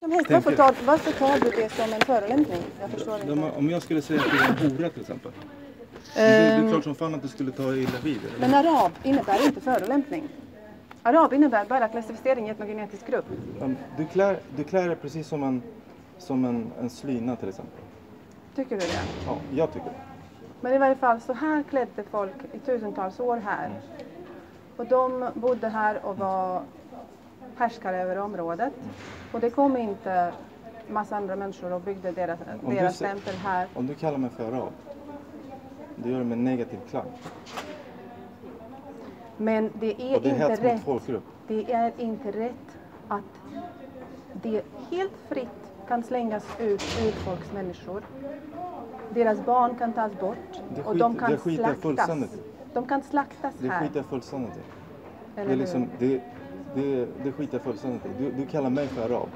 Varför tar du det som en förolämpning? Jag förstår inte. Om jag skulle säga att du är en hora till exempel. Det är klart som fan att du skulle ta illa vid det. Men arab innebär inte förolämpning. Arab innebär bara klassificering i etnogenetisk grupp. Du klär dig precis som en slyna till exempel. Tycker du det? Ja, jag tycker det. Men i varje fall så här klädde folk i tusentals år här. Och de bodde här och var härskare över området. Och det kom inte massa andra människor och byggde deras tempel här. Om du kallar mig för arab, det gör det med negativ klang. Men det är det inte rätt. Folkgrupp. Det är inte rätt att det helt fritt kan slängas ut urfolksmänniskor. Deras barn kan tas bort och de kan slaktas. De kan slaktas här. Det skiter jag fullständigt i. Det är liksom, det skiter jag fullständigt i. Du kallar mig för arab.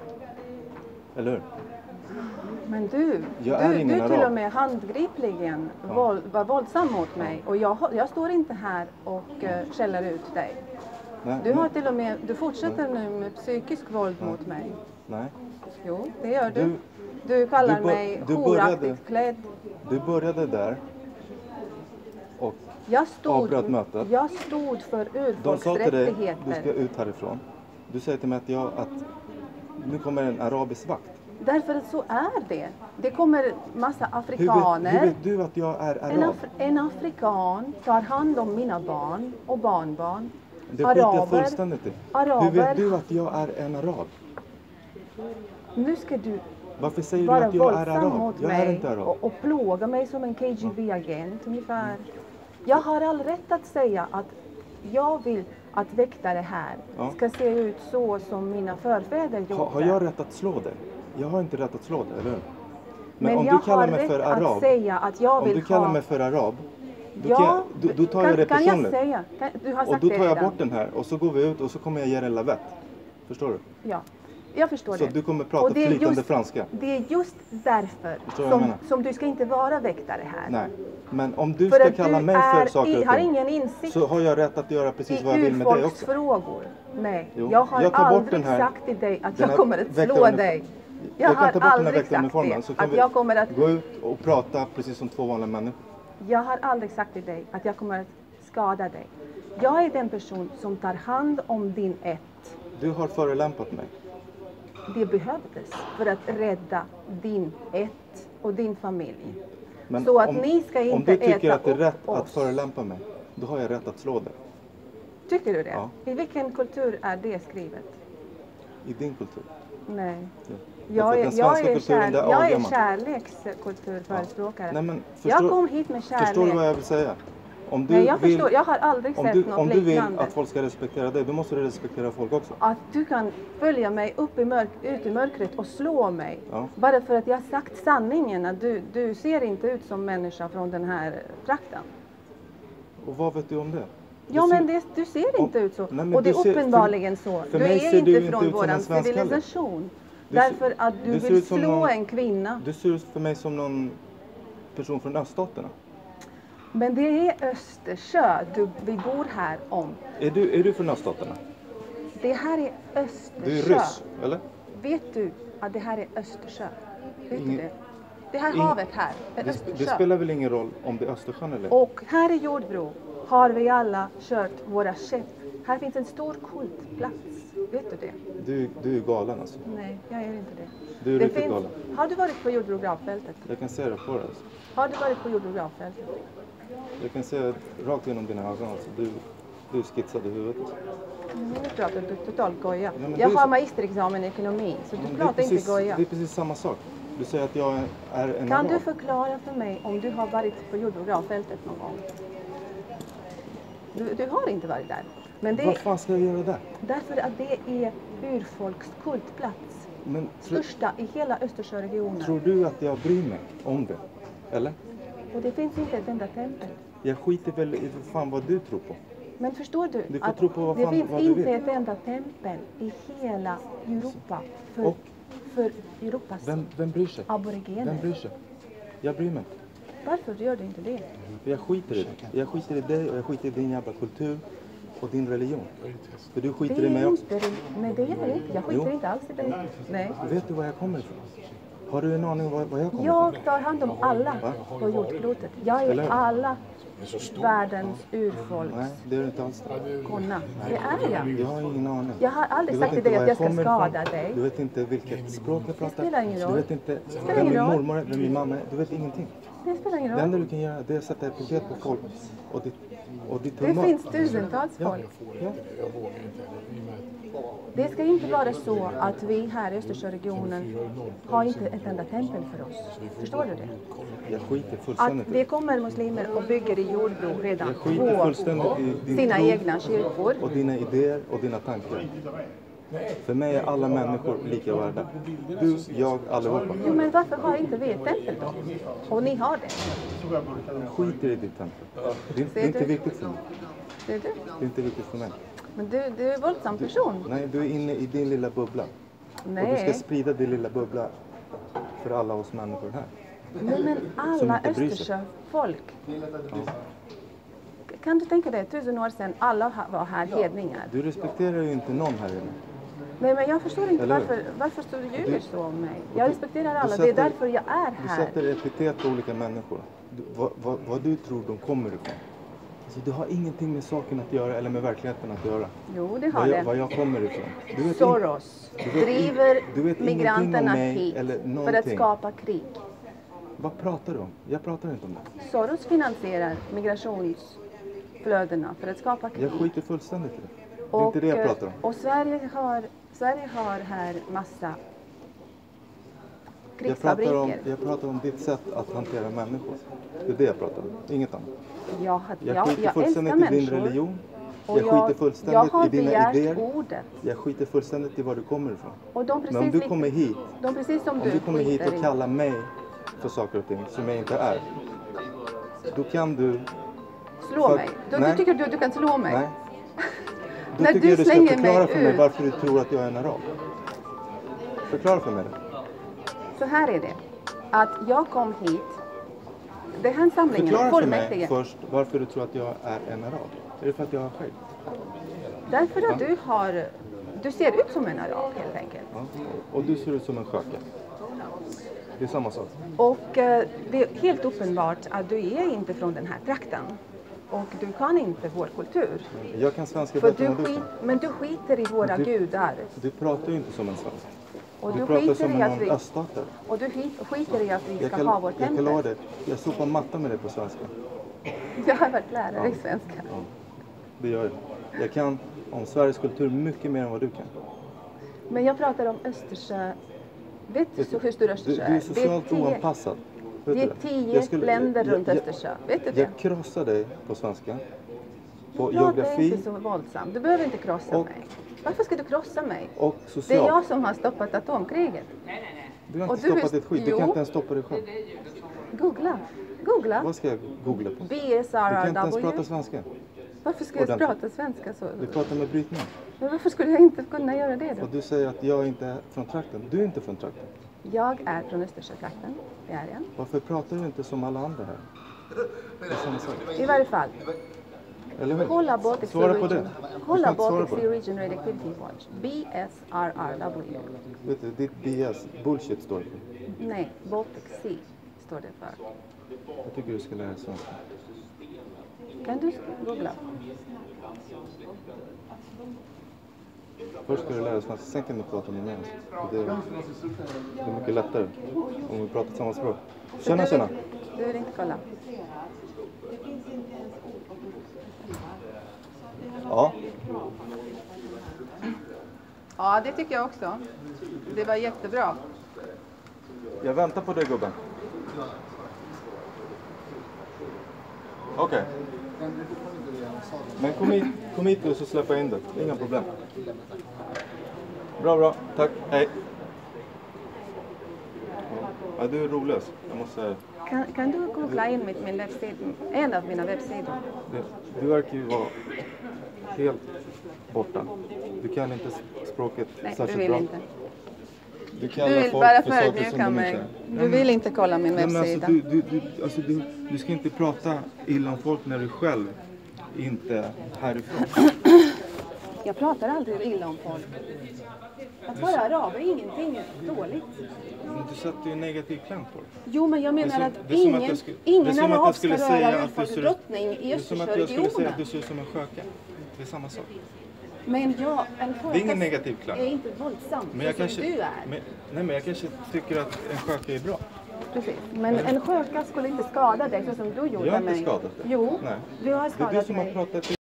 Eller hur? Men du till och med handgripligen var våldsam mot mig. Och jag står inte här och skäller ut dig. Nej, du fortsätter nu med psykisk våld mot mig. Nej. Jo, det gör du. Du kallar mig horaktigt klädd. Du började där och avbröt mötet. Jag stod för urfolksrättigheter. De sa till dig, du ska ut härifrån. Du säger till mig att nu kommer en arabisk vakt. Därför att så är det. Det kommer massa afrikaner. Hur vet du att jag är arab? En afrikan tar hand om mina barn och barnbarn. Det skiter jag fullständigt i. Hur vet du att jag är en arab? Nu ska du varför säger du att jag är arab? Mot jag mig är inte arab. Och plåga mig som en KGB-agent ungefär. Jag har all rätt att säga att jag vill att väktare här ska se ut så som mina förfäder gjorde. Har jag rätt att slå dig? Jag har inte rätt att slå dig, eller hur? Men om du kallar mig för arab, att säga att jag vill om du kallar mig för arab, då tar jag det personligt. Kan jag säga? Du har sagt och då tar jag det bort den här och så går vi ut och så kommer jag ge dig en lavett. Förstår du? Ja, jag förstår så det. Så du kommer prata flytande franska. Det är just därför som du ska inte vara väktare här. Nej, men om du ska kalla mig för saker har ingen insikt så har jag rätt att göra precis vad jag vill med dig också. Frågor. Nej, jo, jag har aldrig sagt till dig att jag kommer att slå dig. Jag kan ta bort den här väktaruniformen så kan jag kommer att gå ut och prata precis som två vanliga människor. Jag har aldrig sagt till dig att jag kommer att skada dig. Jag är den person som tar hand om din ett. Du har förolämpat mig. Det behövdes för att rädda din ett och din familj. Men så att ni ska inte om du tycker att det är rätt oss. att förolämpa mig, då har jag rätt att slå dig. Tycker du det? Ja. I vilken kultur är det skrivet? I din kultur? Nej. Ja. Jag är kärlekskulturförespråkare. Ja. Nej, jag kom hit med kärlek. Förstår du vad jag vill säga? Om du jag har aldrig sett något liknande. Om du vill att folk ska respektera dig, då måste du respektera folk också. Att du kan följa mig ut i mörkret och slå mig. Ja. Bara för att jag har sagt sanningen. Att du ser inte ut som människa från den här trakten. Och vad vet du om det? Du ser inte ut så. Nej, och det är uppenbarligen så. Du är inte från vår civilisation. Därför att du vill slå en kvinna. Du ser ut för mig som någon person från öststaterna. Men det är Östersjö vi bor här om. Är du från öststaterna? Det här är Östersjö. Du är ryss, eller? Vet du att det här är Östersjö? Vet du det? Det här havet här är Östersjö. Det spelar väl ingen roll om det är Östersjön eller? Och här i Jordbro har vi alla kört våra skepp. Här finns en stor kultplats. Vet du det? Du är galen alltså. Nej, jag är inte det. Du är riktigt galen. Har du varit på Jordbro gravfältet? Jag kan se det på dig. Alltså. Har du varit på Jordbro gravfältet? Jag kan se rakt genom dina ögon. Alltså. Du är skitsad i huvudet. Nu pratar du totalt goja. Jag har magisterexamen i ekonomi, så du pratar inte goja. Det är precis samma sak. Du säger att jag är en Kan du förklara för mig om du har varit på Jordbro gravfältet någon gång? Du har inte varit där. Men vad fan ska jag göra där? Därför att det är urfolks kultplats. Största i hela Östersjöregionen. Tror du att jag bryr mig om det? Eller? Och det finns inte ett enda tempel. Jag skiter väl i fan vad du tror på. Men förstår du att tro på det finns inte ett enda tempel i hela Europa för Europas vem bryr sig? aborigener. Vem bryr sig? Jag bryr mig. Varför gör du inte det? Jag skiter i det. Jag skiter i dig och jag skiter i din jävla kultur. och din religion. För du Det skiter i är mig också. inte, nej det är det inte. Jag skiter Jo. inte alls i dig. Nej. Vet du var jag kommer ifrån? Har du en aning om var jag kommer Jag ifrån? tar hand om alla på jordklotet. Jag Eller är hur? alla världens urfolks Nej, det är du inte alls. konna. Det är jag. Jag har ingen aning. Jag har aldrig Du sagt vet till dig inte att var jag ska kommer skada ifrån. dig. Du vet inte vilket språk jag pratar. spelar ingen roll. Du vet inte spelar vem ingen min roll. mormor är, vem min mamma är. Du vet ingenting. Det spelar ingen Det enda roll. du kan göra det är att sätta epitet på folk och ditt Det humör. finns tusentals folk. Ja. Det ska inte vara så att vi här i Östersjöregionen har inte ett enda tempel för oss. Förstår du det? Jag skiter Att fullständigt i det kommer muslimer och bygger i jordbro redan Jag skiter på fullständigt i din sina tro egna kyrkor. och dina idéer och dina tankar. För mig är alla människor lika värda. Du, jag, allihopa. Jo, men varför har inte vi ett tempel då? Och ni har det. Jag skiter i ditt tempel. Det är inte viktigt för mig. Det är du. Det är inte viktigt för mig. Men du är en våldsam person. Nej, du är inne i din lilla bubbla. Och du ska Nej. sprida din lilla bubbla för alla oss människor här. Nej, men alla inte bryr sig. Östersjöfolk. Kan du tänka dig, 1000 år sedan, alla var här hedningar. Du respekterar ju inte någon här inne. Nej, men jag förstår inte Eller hur? varför du ljuger så om mig. Jag respekterar alla, sätter- det är därför jag är Du här. sätter epitet på olika människor. Vad du tror de kommer ifrån. Alltså, du har ingenting med saken att göra eller med verkligheten att göra. Jo, det har Var det. jag kommer ifrån. Du vet Soros du vet driver du vet ingenting migranterna om mig hit eller för att någonting. skapa krig. Vad pratar du om? Jag pratar inte om det. Soros finansierar migrationsflödena för att skapa krig. Jag skiter fullständigt i det. Det är inte det jag pratar om. Och Sverige har här massa krigsfabriker. Jag pratar om ditt sätt att hantera människor. Det är det jag pratar om. Inget annat. Jag Jag skiter älskar fullständigt i din människor. religion. Och Jag skiter fullständigt har i dina begärt idéer. ordet. Jag skiter fullständigt i var du kommer ifrån. Och de Men om du precis, kommer hit, de precis som om du du kommer hit skiter och i. kallar mig för saker och ting som jag inte är. Då kan du... Slå för- mig. Nej. Du tycker du kan slå mig? Nej. Då När tycker du jag du ska slänger förklara mig för mig ut. varför du tror att jag är en arab. Förklara för mig det. Så här är det. Att jag kom hit. Det här samlingen, Förklara för mig fullmäktige. först varför du tror att jag är en arab. Är det för att jag har skägg? Därför att du ser ut som en arab helt enkelt. Ja. Och du ser ut som en sköka. Det är samma sak. Och det är helt uppenbart att du är inte från den här trakten. Och du kan inte vår kultur. Jag kan svenska För bättre än vad du kan. men du skiter i våra Du- gudar. Du pratar ju inte som en svensk. Och Du du pratar skiter som i att någon vi, öststatare. och du skiter i att vi Jag ska ha vårt kan lova tempel. dig. Jag sopar matta med dig på svenska. Jag har varit lärare i svenska. Ja, det gör jag. Jag kan om Sveriges kultur mycket mer än vad du kan. Men jag pratar om Östersjö. Vet du hur stor Du Östersjö är socialt 10 oanpassad. Vet det är du 10 länder runt Östersjö. Vet du det? Jag krossar dig på svenska. På Prata geografi inte så våldsamt. Du behöver inte krossa Och- mig. Varför ska du krossa mig? och Det är socialt. jag som har stoppat atomkriget. Du har och inte du stoppat är- ett skit. Du Jo. kan inte ens stoppa dig själv. Googla. Vad ska jag googla på? Du kan inte ens prata BSRRW. svenska. Varför ska jag ordentligt. prata svenska så? Du pratar med brytning. Men varför skulle jag inte kunna göra det då? Och du säger att jag inte är från trakten. Du är inte från trakten. Jag är från Östersjötrakten. Det är jag. Varför pratar du inte som alla andra här? Det är samma sak. I varje fall. Eller hur? Kolla Baltic Sea Svara på det. Region. Du ska Kolla inte svara Baltic på Sea det. Region Radioactivity Watch. BSRRW. Vet du, ditt BS, bullshit står det på. Nej, Baltic Sea står det för. Jag tycker du ska lära dig svenska. Kan du googla? Först ska du lära dig svenska, sen kan du prata med mig. Det är mycket lättare om vi pratar samma språk. Tjena, Du tjena. vill inte kolla? Ja, Ja, det tycker jag också. Det var jättebra. jag väntar på dig gubben. Okej. Men kom hit och så släpper jag in dig. Inga problem. Bra. Tack. Hej. Ja, du är roligast. Jag måste säga det. Kan du googla in min webbsida, en av mina webbsidor? Du verkar ju vara helt borta. Du kan inte språket Nej, du särskilt vill bra. inte. Du Du kallar vill folk bara för saker som förödmjuka de mig. inte är. Du vill inte kolla min Nej, men webbsida. du ska inte prata illa om folk när du själv inte härifrån. Jag pratar aldrig illa om folk. Att vara arab är ingenting dåligt. Men du satte ju negativ klang på det. Jo, men jag menar att ingen arab ska röra urfolkets drottning i Östersjöregionen. Jag skulle säga att du ser ut som en sköka. Det är samma sak. Men en det är ingen negativ klang. är inte våldsam, men jag kanske, du är. Men jag kanske tycker att en sköka är bra. Precis. Men en sköka skulle inte skada dig så som du gjorde mig. Jag har inte skadat dig. Jo, Nej. du har skadat mig. Det är du som har pratat